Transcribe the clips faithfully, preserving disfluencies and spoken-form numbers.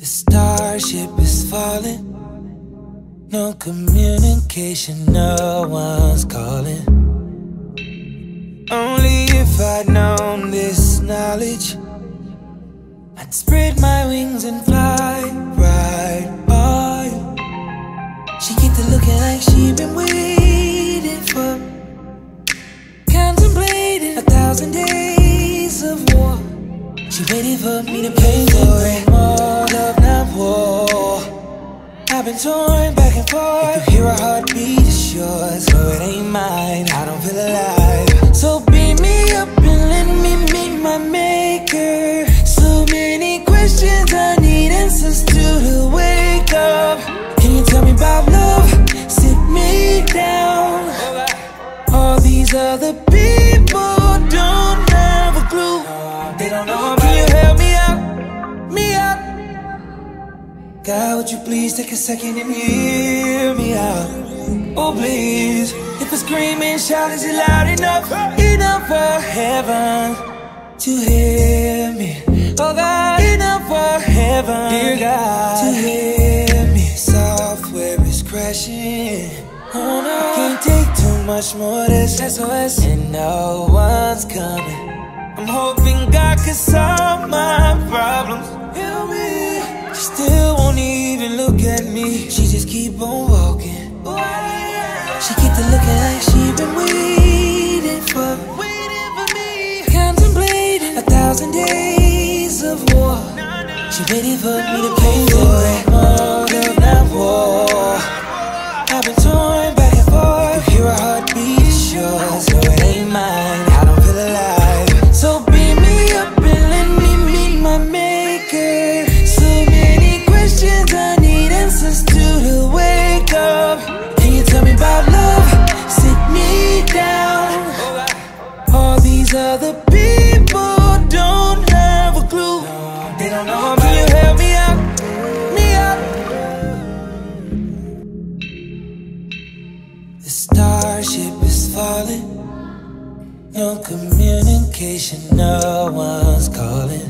The starship is falling. No communication, no one's calling. Only if I'd known this knowledge, I'd spread my wings and fly right by you. She get to looking like she been waiting for, contemplating a thousand days of war. She waited for me to pay for it. More love, not war. I've been torn back and forth. You can hear a heartbeat, it's yours. No, it ain't mine, I don't feel alive. So beam me up and let me meet my maker. So many questions, I need answers to to wake up. Can you tell me about love? Sit me down. All these other people don't have a clue. They don't know about. Can you help me out? Me out. God, would you please take a second and hear me out? Oh please, if I scream and shout, is it loud enough? Enough for heaven to hear me. Oh God, enough for heaven, dear God, to hear me. Software is crashing. Oh no, I can't take too much more of this S O S, and no one's coming. I'm hoping God could solve my problems. Help me. She still won't even look at me. She just keep on walking. She get to looking like she been waiting for, waiting for me, contemplating a thousand days of war. She waited for me to pay for it. More love, not war. I've been torn back and forth. You hear a heartbeat, it's yours. No, it ain't mine, I don't feel alive. So beam me up and let me meet my maker. So many questions, I need answers to to wake up. Can you tell me about love? Sit me down. All these other people don't have a clue. They don't know about. Can you help me out? Me out. The starship is falling. No communication, no one's calling.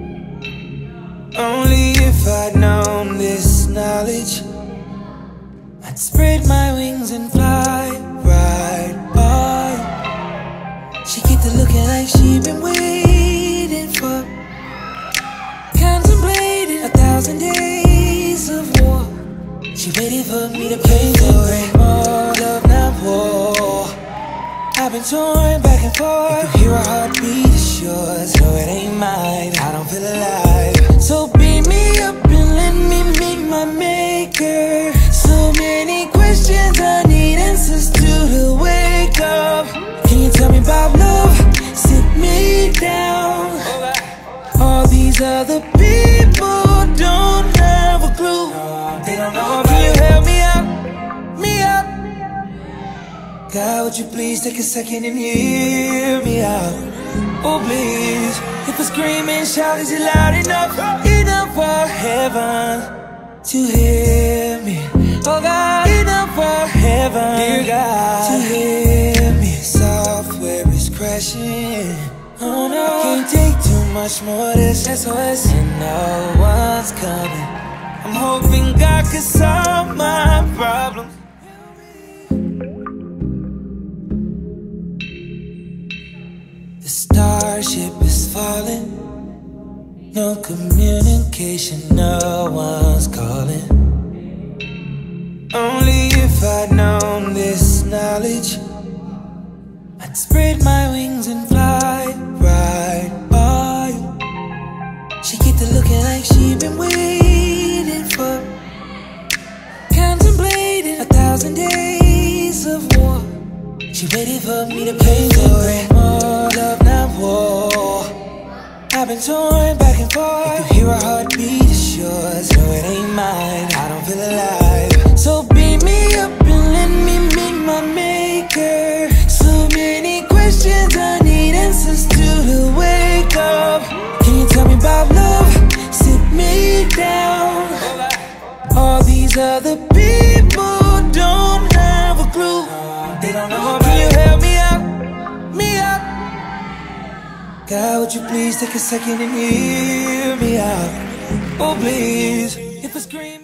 Only if I'd known this knowledge, I'd spread my wings and fly right by you. She get to looking like she been waiting for, contemplating a thousand days of war. She waited for me to pay for it. More love, not war. I've been torn back and forth. You hear a heartbeat, it's yours. No, it ain't mine, I don't feel alive. So beam me up and let me meet my maker. So many questions, I need answers to to wake up. Can you tell me about love? Sit me down. All these other people don't have a clue. They don't know. Can you help me out? Me out. God, would you please take a second and hear me out? Oh please, if I scream and shout, is it loud enough? Enough for heaven to hear me. Oh God, enough for heaven, dear God, to hear me. Software is crashing. Oh no, can't take too much more of this S O S, and no one's coming. I'm hoping God could solve my problems. The starship is falling. No communication, no one's calling. Only if I'd known this knowledge, I'd spread my wings and fly right by you. She get to looking like she been waiting for, contemplating a thousand days of war. She waited for me to pay for it. More love, not war. I've been torn back and forth. You can hear a heartbeat, it's yours. No, it ain't mine, I don't feel alive. So beam me up and let me meet my maker. So many questions, I need answers to to wake up. Can you tell me about love? Sit me down. All these other people don't have a clue. They don't know about. Can you help me out? Me out. God, would you please take a second and hear me out? Oh please, if I scream